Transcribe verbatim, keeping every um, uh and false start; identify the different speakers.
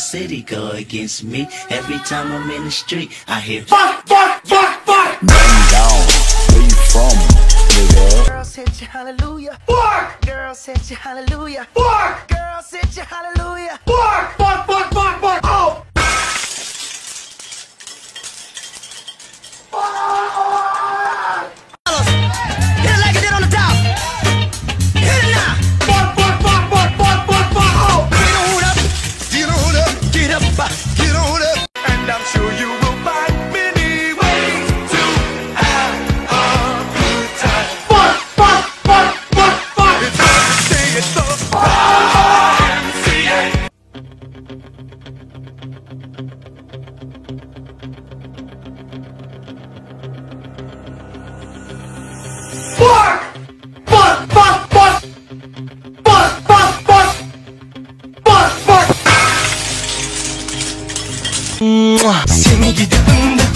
Speaker 1: city go against me. Every time I'm in the street, I hear
Speaker 2: fuck, fuck, fuck, fuck.
Speaker 3: Man down, where you from, nigga?
Speaker 4: Girls hit you hallelujah.
Speaker 2: Fuck,
Speaker 4: Girls hit you hallelujah.
Speaker 2: fuck,
Speaker 4: Girls hit you hallelujah.
Speaker 2: fuck, fuck, fuck, fuck, fuck. Oh.
Speaker 4: Hit it like it did on the top. Hit it now.
Speaker 2: Fuck, fuck, fuck, fuck, fuck, fuck, fuck. Oh.
Speaker 4: Get on up.
Speaker 3: Get on up,
Speaker 4: Get up.
Speaker 3: get on up.
Speaker 4: And I'm sure you will find many ways to have a good time.
Speaker 2: Fuck, fuck, fuck, fuck, fuck.
Speaker 4: It's Thursday at the Y M C A.
Speaker 2: Fuck, fuck, fuck, fuck. Fuck, fuck, fuck. Fuck, fuck.
Speaker 4: Seni gidip